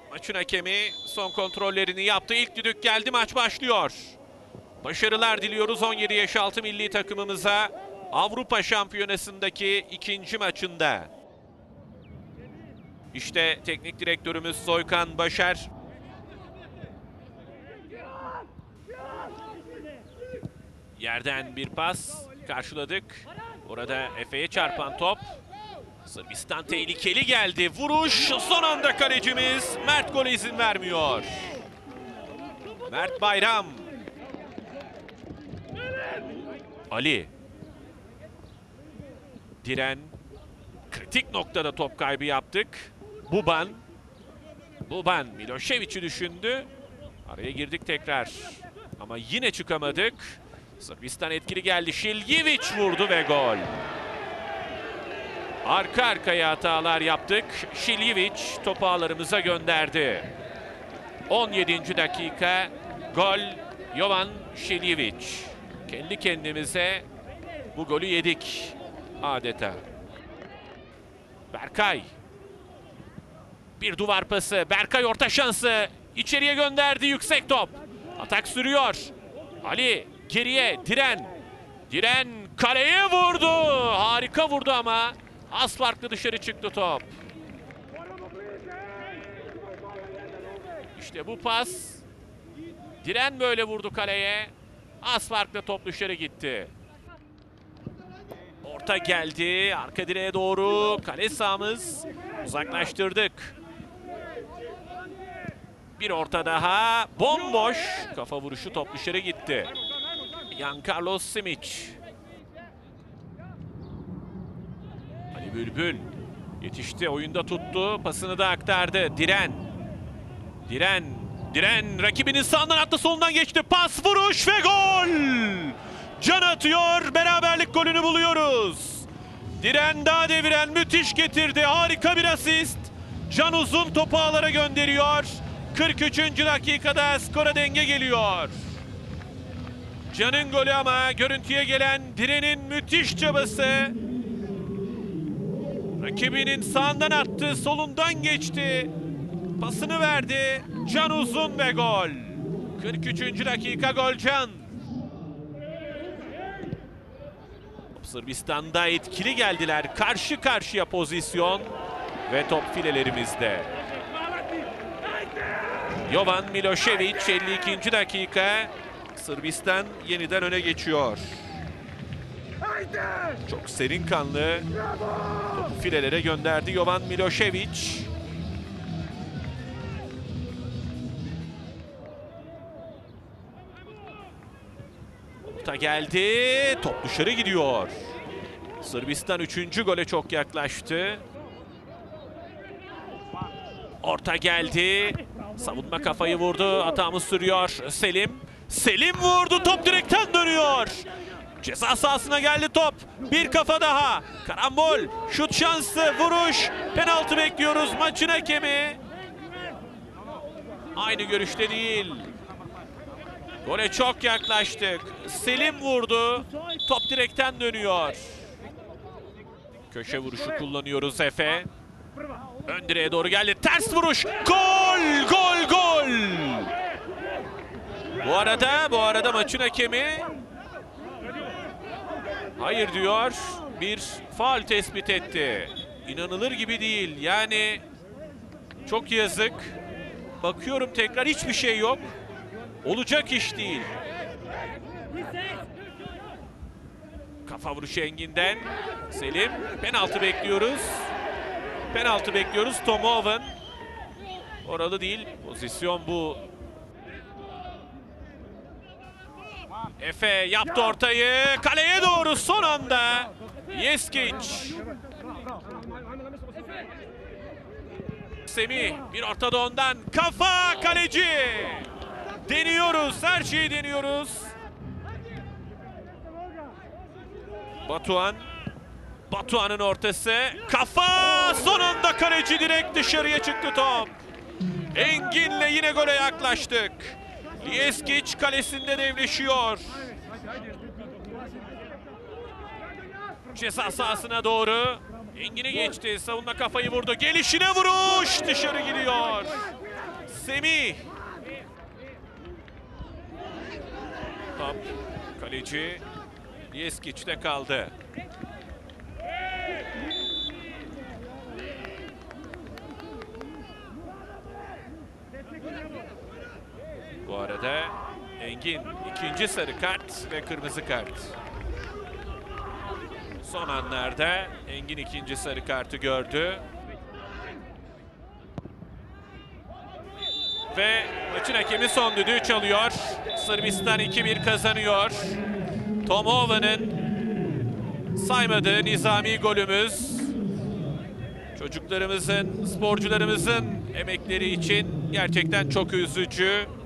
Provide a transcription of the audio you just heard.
Maçın hakemi son kontrollerini yaptı. İlk düdük geldi, maç başlıyor. Başarılar diliyoruz 17 yaş altı milli takımımıza Avrupa Şampiyonası'ndaki ikinci maçında. İşte teknik direktörümüz Soykan Başar. Yerden bir pas karşıladık. Orada Efe'ye çarpan top. Sırbistan tehlikeli geldi. Vuruş, son anda kalecimiz Mert gole izin vermiyor. Mert Bayram. Ali. Diren. Kritik noktada top kaybı yaptık. Buban Milošević'i düşündü. Araya girdik tekrar. Ama yine çıkamadık. Sırbistan etkili geldi. Šiljević vurdu ve gol. Arka arkaya hatalar yaptık. Šiljević topu ağlarımıza gönderdi. 17. dakika. Gol Jovan Šiljević. Kendi kendimize bu golü yedik adeta. Berkay. Bir duvar pası. Berkay orta şansı. İçeriye gönderdi, yüksek top. Atak sürüyor. Ali geriye, Diren. Diren kaleye vurdu. Harika vurdu ama az farklı dışarı çıktı top. İşte bu pas. Diren böyle vurdu kaleye. Az farklı top dışarı gitti. Orta geldi. Arka direğe doğru. Kale sahamız. Uzaklaştırdık. Bir orta daha. Bomboş. Kafa vuruşu, top dışarı gitti. Jan Carlos Simić. Ali Bülbül. Yetişti. Oyunda tuttu. Pasını da aktardı. Diren. Diren rakibinin sağından attı, solundan geçti. Pas, vuruş ve gol! Can atıyor. Beraberlik golünü buluyoruz. Diren daha deviren müthiş getirdi. Harika bir asist. Can uzun topu ağlara gönderiyor. 43. dakikada skora denge geliyor. Can'ın golü ama görüntüye gelen Diren'in müthiş çabası. Rakibinin sağından attı, solundan geçti. Pasını verdi. Can uzun ve gol. 43. dakika, gol Can. Sırbistan'da etkili geldiler. Karşı karşıya pozisyon ve top filelerimizde. Jovan Milošević 52. dakika. Sırbistan yeniden öne geçiyor. Çok serin kanlı. Topu filelere gönderdi Jovan Milošević. Orta geldi. Top dışarı gidiyor. Sırbistan 3. gole çok yaklaştı. Orta geldi. Savunma kafayı vurdu. Hatamız sürüyor. Selim vurdu. Top direkten dönüyor. Ceza sahasına geldi top. Bir kafa daha. Karambol. Şut şansı. Vuruş. Penaltı bekliyoruz. Maçın hakemi aynı görüşte değil. Gole çok yaklaştık. Selim vurdu. Top direkten dönüyor. Köşe vuruşu kullanıyoruz Efe. Ön direğe doğru geldi. Ters vuruş. Gol! Gol! Gol! Bu arada maçın hakemi hayır diyor. Bir faul tespit etti. İnanılır gibi değil. Yani çok yazık. Bakıyorum tekrar, hiçbir şey yok. Olacak iş değil. Kafa vuruşu Engin'den. Selim. Penaltı bekliyoruz. Penaltı bekliyoruz. Tomoven. Oralı değil. Pozisyon bu. Efe yaptı ortayı. Kaleye doğru son anda. Jeskić. Semih bir ortada ondan. Kafa, kaleci. Deniyoruz. Her şeyi deniyoruz. Batuhan'ın ortası. Kafa! Son anda kaleci, direkt dışarıya çıktı top. Engin'le yine gole yaklaştık. Jeskić kalesinde devleşiyor. Ceza sahasına doğru. Engin'i geçti. Savunma kafayı vurdu. Gelişine vuruş. Dışarı gidiyor. Semih. Top kaleci Yeskiç'te kaldı. Bu arada Engin ikinci sarı kart ve kırmızı kart. Son anlarda Engin ikinci sarı kartı gördü. Ve maçın hakemi son düdüğü çalıyor. Sırbistan 2-1 kazanıyor. Tomova'nın saymadığı nizami golümüz. Çocuklarımızın, sporcularımızın emekleri için gerçekten çok üzücü.